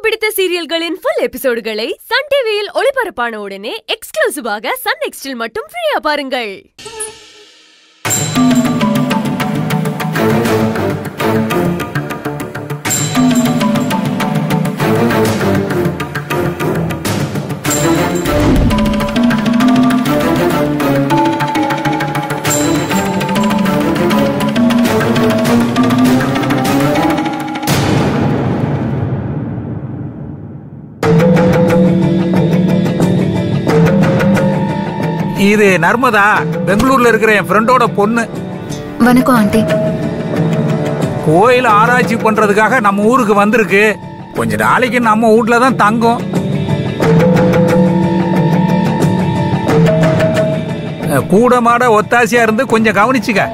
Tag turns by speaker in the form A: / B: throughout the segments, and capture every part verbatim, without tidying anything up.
A: பிடித்த சீரியல்களின் full எபிசோடுகளை Sun டிவியில் ஒளிபரப்பான உடனே எக்ஸ்க்ளூசிவாக சன் நெக்ஸ்டில் மட்டும் ஃப்ரீயா பாருங்கள்.
B: இது நர்மதா, பெங்களூர்ல இருக்கிற என் ஃப்ரெண்டோட பொண்ணு.
C: வணக்கம் ஆண்டி.
B: கோயில் ஆராய்ச்சி பண்றதுக்காக நம்ம ஊருக்கு வந்திருக்கு. கொஞ்ச நாளைக்கு நம்ம வீட்ல தான் தங்கும். கூட மாட ஒத்தாசியா இருந்து கொஞ்சம் கவனிச்சுக்க.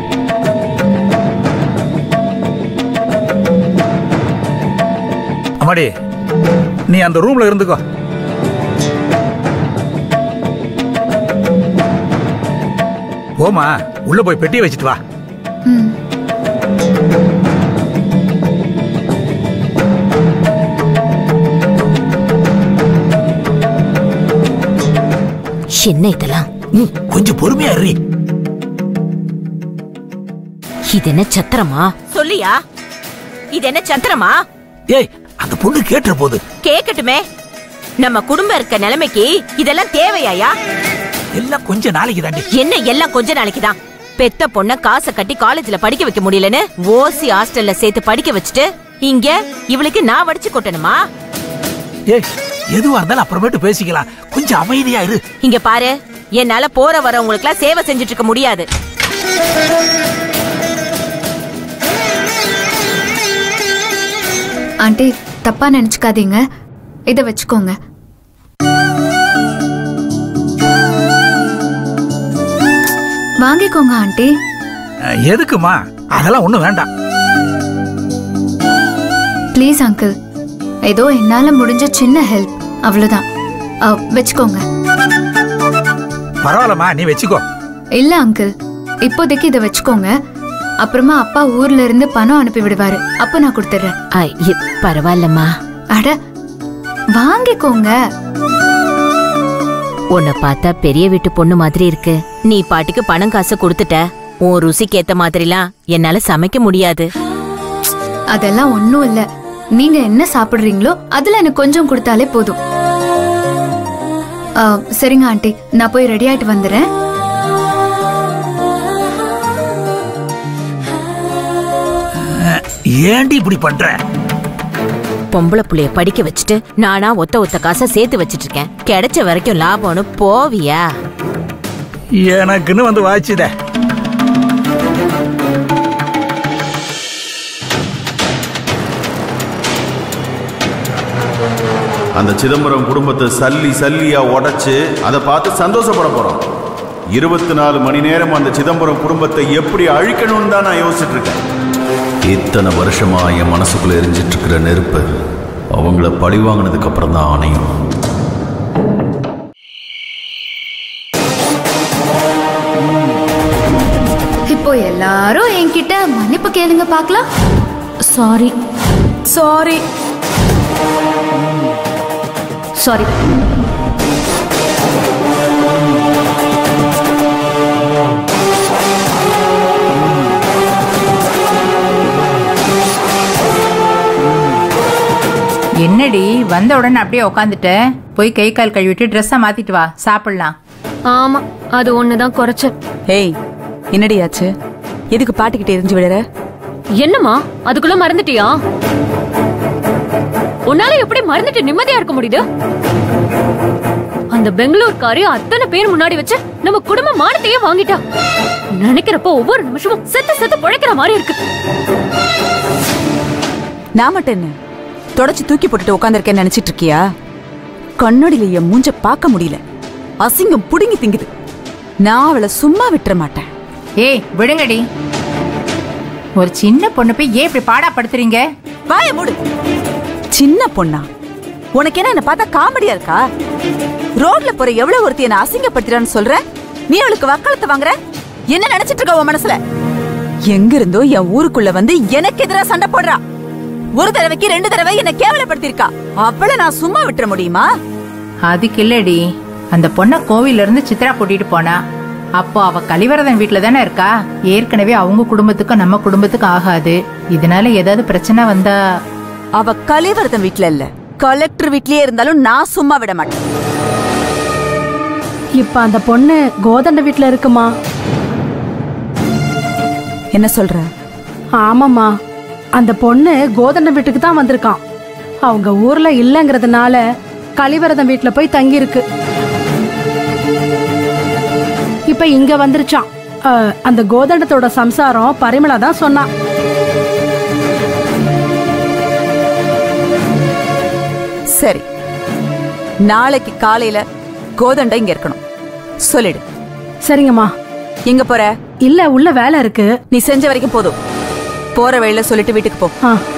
B: அம்மாடி, நீ அந்த ரூம்ல இருந்துக்கோ. போமா, உள்ள போய் பெட்டியை வச்சுட்டு வா.
D: என்ன இதெல்லாம்?
B: கொஞ்சம் பொறுமையா இரு.
D: இது என்ன சத்திரமா? சொல்லியா, இது என்ன சத்திரமா?
B: ஏய், அந்த பொண்ணு கேட்டுற போது.
D: கேக்கட்டுமே. நம்ம குடும்பம் இருக்க நிலைமைக்கு இதெல்லாம் தேவையாயா?
B: எல்லாம் கொஞ்ச நாளைக்கு தாண்டி.
D: என்ன எல்லாம் கொஞ்ச நாளைக்கு தான்? பெத்த பொண்ண காசை கட்டி காலேஜ்ல படிக்க வைக்க முடியலன்னு ஓசி ஹாஸ்டல்ல சேர்த்து படிக்க வச்சுட்டு இங்க இவளுக்கு நான் வடிச்சு கொட்டணுமா?
B: ஏய், எதுவா இருந்தாலும் அப்புறமேட்டு பேசிக்கலாம். கொஞ்சம் அமைதியா இரு.
D: இங்க பாரு, என்னால போற வரவங்களுக்கு எல்லாம் சேவை செஞ்சுட்டு இருக்க முடியாது.
C: ஆண்டி, தப்பா நினைச்சுக்காதீங்க. இத வச்சுக்கோங்க. வாங்கிக்கோங்க ஆண்டி.
B: எதுக்குமா? அதெல்லாம் ஒண்ணும் வேண்டாம்.
C: ப்ளீஸ் அங்கிள், ஏதோ என்னால முடிஞ்ச சின்ன ஹெல்ப், அவ்வளவுதான். வச்சுக்கோங்க.
B: பரவாயில்லம்மா, நீ வச்சுக்கோ.
C: இல்ல அங்கிள், இப்போதைக்கு இத வச்சுக்கோங்க. அப்புறமா அப்பா ஊர்ல இருந்து பணம் அனுப்பி விடுவாரு, அப்ப நான் கொடுத்துறேன்.
D: பரவாயில்லம்மா.
C: அட, வாங்கிக்கோங்க.
D: உன்னை பார்த்தா பெரிய வீட்டு பொண்ணு மாதிரி இருக்கு. நீ பாட்டுக்கு பணம் காசு கொடுத்துட்ட. உன் ருசிக்கு ஏத்த மாதிரிலாம் என்னால சமைக்க முடியாது.
C: அதெல்லாம் ஒண்ணும் இல்ல. நீங்க என்ன சாப்பிடுறீங்களோ அதுல எனக்கு கொஞ்சம் கொடுத்தாலே போதும். சரிங்க ஆண்டி, நான் போய் ரெடி ஆயிட்டு வந்துடுறேன்.
B: ஏண்டி இப்படி பண்ற?
D: பொம்பளை புள்ளைய படிக்க வச்சுட்டு நானா ஒத்த ஒத்த காசை சேர்த்து வச்சிட்டு இருக்கேன். கிடைச்ச வரைக்கும் லாபம்னு போவியா?
B: எனக்குன்னு வந்து வாச்சுத.
E: அந்த சிதம்பரம் குடும்பத்தை சல்லி சல்லியா உடைச்சு அதை பார்த்து சந்தோஷப்பட போறோம். இருபத்தி நாலு மணி நேரம் அந்த சிதம்பரம் குடும்பத்தை எப்படி அழிக்கணும்னு தான் நான் யோசிச்சுட்டு இருக்கேன். இத்தனை வருஷமா என் மனசுக்குள்ள எரிஞ்சிட்டு இருக்கிற நெருப்பு அவங்கள பழி வாங்கினதுக்கு அப்புறம் தான் அணையும்.
C: இப்போ எல்லாரும் என்கிட்ட மன்னிப்பு கேளுங்க பார்க்கலாம்.
D: Sorry
C: sorry sorry.
F: என்னடி வந்த உடனே அப்படியே உக்காந்துட்ட? போய் கை கால் கழுவிட்டு ட்ரெஸ்ஸை மாத்திட்டு வா, சாப்பிடலாம்.
A: ஆமா, அது ஒண்ணுதான் குறைச்ச.
G: ஏய், என்னடி ஆச்சு? எதுக்கு பாட்டுக்கிட்டே எரிஞ்சு விடுற?
A: என்னம்மா, அதுக்குள்ள மறந்துட்டியா? உன்னால எப்படி மறந்துட்டு நிம்மதியா இருக்க முடியுது? அந்த பெங்களூர்காரி அத்தனை பேர் முன்னாடி வச்சு நம்ம குடும்ப மானத்தையே வாங்கிட்டா. நினைக்கிறப்ப ஒவ்வொரு நிமிஷமும் செத்து செத்து பழைக்கிற மாதிரி இருக்கு.
G: நான் மட்டும் என்ன தொடச்சு தூக்கி போட்டுட்டு உட்காந்துருக்கேன்னு நினைச்சிட்டு இருக்கியா? கண்ணாடியில என் மூஞ்ச பார்க்க முடியல. அசிங்கம் புடுங்கி திங்குது. நான் அவளை சும்மா விட்டுற மாட்டேன்.
F: ஏய், விடுங்கடி. ஒரு சின்ன பொண்ணு போய் ஏன் இப்படி பாடாப்படுத்துறீங்க?
G: வாய மூடு. சின்ன பொண்ணா? உனக்கு என்ன என்ன பார்த்தா காமெடியா இருக்கா? ரோட்ல போற எவ்வளவு ஒருத்தி என்ன அசிங்கப்படுத்துறான்னு சொல்ற? நீ அவளுக்கு வக்காலத்து வாங்குற? என்ன நினைச்சிட்டு இருக்க உன் மனசுல? எங்க இருந்தோ என் ஊருக்குள்ள வந்து எனக்கு எதிராக சண்டை போடுறா. ஒரு தடவைக்கு ரெண்டு தடவை என்ன கேவலப்படுத்திருக்கா. அவளை நான் சும்மா விட்டுற முடியுமா?
F: அதுக்கு இல்லடி, அந்த பொண்ண கோவில இருந்து சித்ரா கூட்டிட்டு போனா. அப்போ அவ கலிவரதன் வீட்டுல தானே இருக்கா. ஏற்கனவே அவங்க குடும்பத்துக்கும் நம்ம குடும்பத்துக்கும் ஆகாது. இதனால ஏதாவது பிரச்சனை வந்தா
G: அவ கலிவரதன் வீட்டுல இல்ல, கலெக்டர் வீட்லயே இருந்தாலும் நான் சும்மா விட மாட்டேன்.
H: இப்ப அந்த பொண்ணு கோதண்ட வீட்டுல இருக்குமா?
G: என்ன சொல்ற?
H: ஆமாமா, அந்த பொண்ணு கோதண்ட வீட்டுக்கு தான் வந்திருக்கான். அவங்க ஊர்ல இல்லங்கிறதுனால கலிவரதன் வீட்டுல போய் தங்கி இருக்கு. இப்ப இங்க வந்துருச்சான். அந்த கோதண்டத்தோட சம்சாரம் பரிமளா தான் சொன்னா.
G: சரி, நாளைக்கு காலையில கோதண்ட இங்க இருக்கணும், சொல்லிடு.
H: சரிங்கம்மா.
G: எங்க போற?
H: இல்ல, உள்ள வேலை இருக்கு.
G: நீ செஞ்ச வரைக்கும் போதும். போற வழியில சொல்லிட்டு வீட்டுக்கு போ.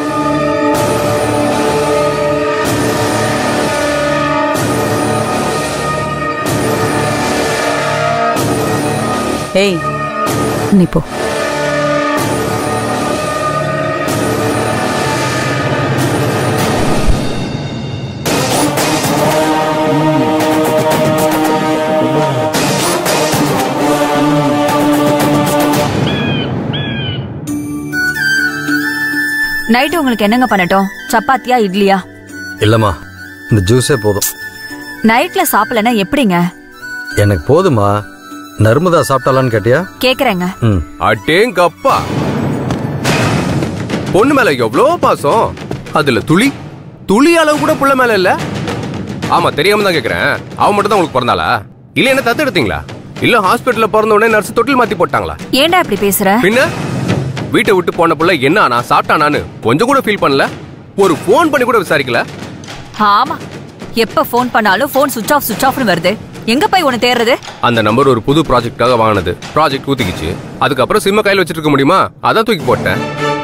G: ஏய், நீ போ.
I: நைட்டு உங்களுக்கு என்னங்க பண்ணட்டும்? சப்பாத்தியா இட்லியா?
J: இல்லம்மா, இந்த ஜூஸே போதும்.
I: நைட்ல சாப்பிடலன்னா எப்படிங்க?
J: எனக்கு போதுமா. நர்மதா சாப்பிட்டாலான்னு கேட்டியா?
I: கேக்குறேங்க.
K: அடேங்கப்பா, பொண்ணு மேல எவ்வளோ பாசம். அதுல துளி துளி அளவு கூட புள்ள மேல இல்ல. ஆமா, தெரியாம தான் கேக்குறேன். அவ மட்டும் தான் உங்களுக்கு பிறந்தாளா? இல்ல என்ன தத்து எடுத்தீங்களா? இல்ல ஹாஸ்பிட்டல்ல பிறந்த உடனே நர்ஸ் தொட்டில் மாத்தி போட்டாங்களா?
I: ஏன்டா இப்படி பேசுற?
K: பின்ன வீட்டை விட்டு போன புள்ள என்ன ஆனா சாப்பிட்டானான்னு கொஞ்சம் கூட ஃபீல் பண்ணல. ஒரு போன் பண்ணி கூட விசாரிக்கல.
I: ஆமா, எப்ப போன் பண்ணாலும் போன் சுவிட்ச் ஆஃப் சுவிட்ச் ஆஃப்னு வருது. எங்க போய் உன்னை தேடுறது?
K: அந்த நம்பர் ஒரு புது ப்ராஜெக்டாக வாங்கினது. ப்ராஜெக்ட் ஊத்திக்கிச்சு. அதுக்கப்புறம் சிம்ம கையில் வச்சிட்டு இருக்க முடியுமா? அதான் தூக்கி போட்டேன்.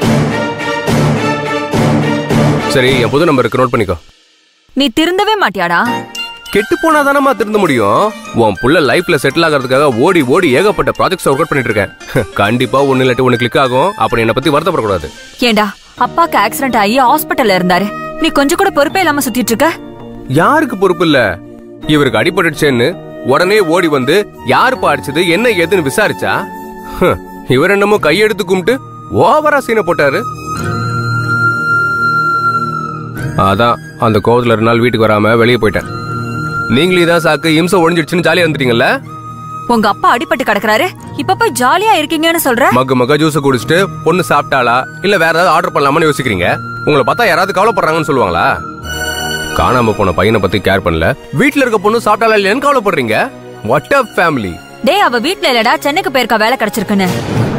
K: சரி, என் புது நம்பருக்கு நோட் பண்ணிக்கோ.
I: நீ திருந்தவே மாட்டியாடா?
K: கெட்டு போனா தானமா திருந்த முடியும். உன் புள்ள லைஃப்ல செட்டில் ஆகிறதுக்காக ஓடி ஓடி ஏகப்பட்ட ப்ராஜெக்ட்ஸ் ஒர்க் அவுட் பண்ணிட்டு இருக்கேன். கண்டிப்பா ஒன்னு இல்லாட்டி ஒன்னு கிளிக் ஆகும். அப்படி என்னை பத்தி வருத்தப்படக்கூடாது.
I: ஏண்டா, அப்பாக்கு ஆக்சிடென்ட் ஆகி ஹாஸ்பிட்டல்ல இருந்தாரு. நீ கொஞ்சம் கூட பொறுப்பே இல்லாம சுத்திட்டு இருக்க.
K: யாருக்கு பொறுப்பு இல்ல? இவருக்கு அடிபட்டுச்சேன்னு உடனே ஓடி வந்து யாருப்பா அடிச்சது என்ன ஏதுன்னு விசாரிச்சா இவர் என்னமோ கையெடுத்து கும்பிட்டு ஓவரா சீனை போட்டாரு. அதான் அந்த கோவத்துல ரெண்டு நாள் வீட்டுக்கு வராம வெளியே போயிட்டேன். நீங்களே தான் சாக்கு இம்சை ஒழிஞ்சிடுச்சுன்னு ஜாலியா இருந்துட்டீங்கல்ல.
I: உங்க அப்பா அடிபட்டு கிடக்குறாரு, இப்ப போய் ஜாலியா இருக்கீங்கன்னு சொல்ற.
K: மக மக ஜூஸ் குடிச்சிட்டு பொண்ணு சாப்பிட்டாளா இல்ல வேற ஏதாவது ஆர்டர் பண்ணலாமான்னு யோசிக்கிறீங்க. உங்களை பார்த்தா யாராவது கவலைப்படுறாங்கன்னு சொல்லுவாங்களா? காணாம போன பையனை பத்தி கேர் பண்ணல. வீட்டுல இருக்க பொண்ணு சாப்பிட்டாளா இல்லையான்னு கவலைப்படுறீங்க. What a family.
I: டேய், அவ வீட்ல இல்லடா, சென்னைக்கு போயிருக்கா வேலை கிடைச்சிருக்குன்னு.